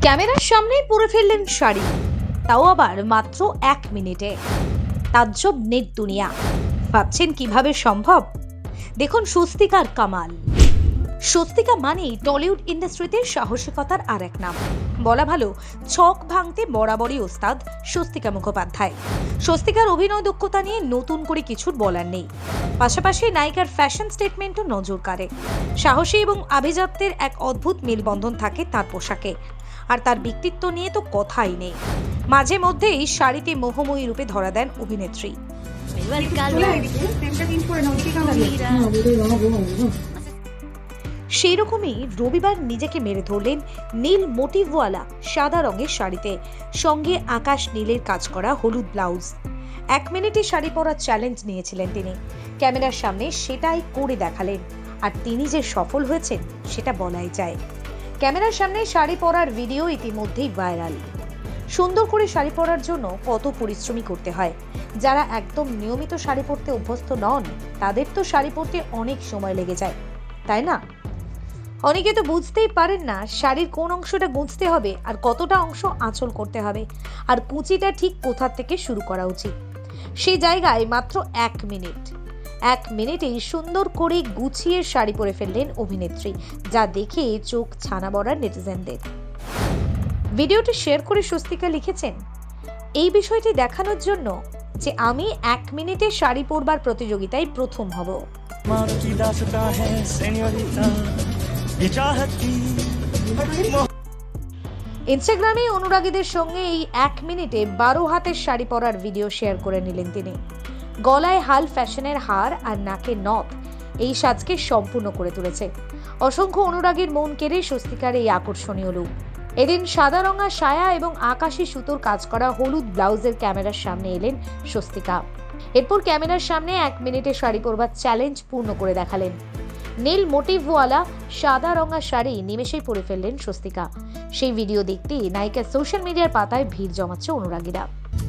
ক্যামেরার সামনেই পরে ফেললেন শাড়ি, তাও আবার মাত্র 1 মিনিটে। তাজ্জব নেট দুনিয়া। ভাবছেন কিভাবে সম্ভব? দেখুন স্বস্তিকার কামাল। স্বস্তিকা মানেই টলিউড ইন্ডাস্ট্রিতে সাহসিকতার আর এক নাম। বলা ভালো, ছক ভাঙতে বরাবরই ওস্তাদ স্বস্তিকা মুখোপাধ্যায়। স্বস্তিকার অভিনয় দক্ষতা নিয়ে নতুন করে কিছুর বলার নেই। পাশাপাশি নায়িকার ফ্যাশন স্টেটমেন্টও নজর কাড়ে। সাহসী এবং আভিজাত্যের এক অদ্ভুত মেলবন্ধন থাকে তার পোশাকে। আর তার ব্যক্তিত্ব নিয়ে তো কথাই নেই। মাঝে মধ্যেই শাড়িতে মোহময়ী রূপে ধরা দেন অভিনেত্রী। সেই রকমই রবিবার নিজেকে মেরে ধরলেন নীল মোটিভওয়ালা সাদা রঙের শাড়িতে, সঙ্গে আকাশ নীলের কাজ করা হলুদ ব্লাউজ। 1 মিনিটে শাড়ি পরার চ্যালেঞ্জ নিয়েছিলেন তিনি। ক্যামেরার সামনে সেটাই করে দেখালেন। আর তিনি যে সফল হয়েছেন সেটা বলাই যায়। ক্যামেরার সামনে শাড়ি পরার ভিডিও ইতিমধ্যেই ভাইরাল। সুন্দর করে শাড়ি পরার জন্য কত পরিশ্রমী করতে হয়। যারা একদম নিয়মিত শাড়ি পরতে অভ্যস্ত নন, তাদের তো শাড়ি পরতে অনেক সময় লেগে যায়, তাই না? অনেকে তো বুঝতেই পারেন না শাড়ির কোন অংশটা গুঁজতে হবে আর কতটা অংশ আঁচল করতে হবে, আর কুচিটা ঠিক কোথা থেকে শুরু করা উচিত। সেই জায়গায় মাত্র 1 মিনিট। 1 মিনিটেই সুন্দর করে গুছিয়ে শাড়ি পরে ফেললেন অভিনেত্রী, যা দেখে চোখ ছানা বড়ার নেটিজেনদের। ভিডিওটি শেয়ার করে স্বস্তিকা লিখেছেন, এই বিষয়টি দেখানোর জন্য যে আমি 1 মিনিটে শাড়ি পরবার প্রতিযোগিতায় প্রথম হব। ইনস্টাগ্রামে অনুরাগীদের সঙ্গে এই 1 মিনিটে 12 হাতের শাড়ি পরার ভিডিও শেয়ার করে নিলেন তিনি। গলায় হাল ফ্যাশনের হার আর নাকে নথ এই সাজকে সম্পূর্ণ করে তুলেছে। অসংখ্য অনুরাগীর মন কেড়ে স্বস্তিকার এই আকর্ষণীয় লুক। এদিন সাদা রঙা সায়া এবং আকাশি সুতোর কাজ করা হলুদ ব্লাউজের ক্যামেরার সামনে এলেন স্বস্তিকা। এরপর ক্যামেরার সামনে 1 মিনিটে শাড়ি পরবার চ্যালেঞ্জ পূর্ণ করে দেখালেন। নীল মোটিভওয়ালা সাদা রঙা শাড়ি নিমেষেই পরে ফেললেন স্বস্তিকা। সেই ভিডিও দেখতেই নায়িকার সোশ্যাল মিডিয়ার পাতায় ভিড় জমাচ্ছে অনুরাগীরা।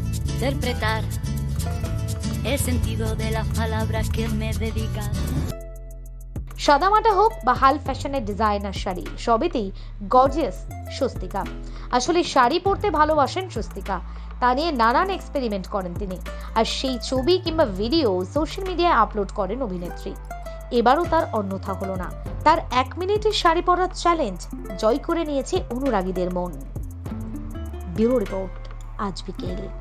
সাদামাটা হোক বা হাল ফ্যাশনের ডিজাইনার শাড়ি, সবেতেই গর্জিয়াস স্বস্তিকা। আসলে শাড়ি পরতে ভালোবাসেন স্বস্তিকা, তা নিয়ে নানান এক্সপেরিমেন্ট করেন তিনি। আর সেই ছবি কিংবা ভিডিও সোশ্যাল মিডিয়ায় আপলোড করেন অভিনেত্রী। এবারও তার অন্যথা হলো না। তার 1 মিনিটের শাড়ি পরার চ্যালেঞ্জ জয় করে নিয়েছে অনুরাগীদের মন। ব্যুরো রিপোর্ট, আজ বিকেল।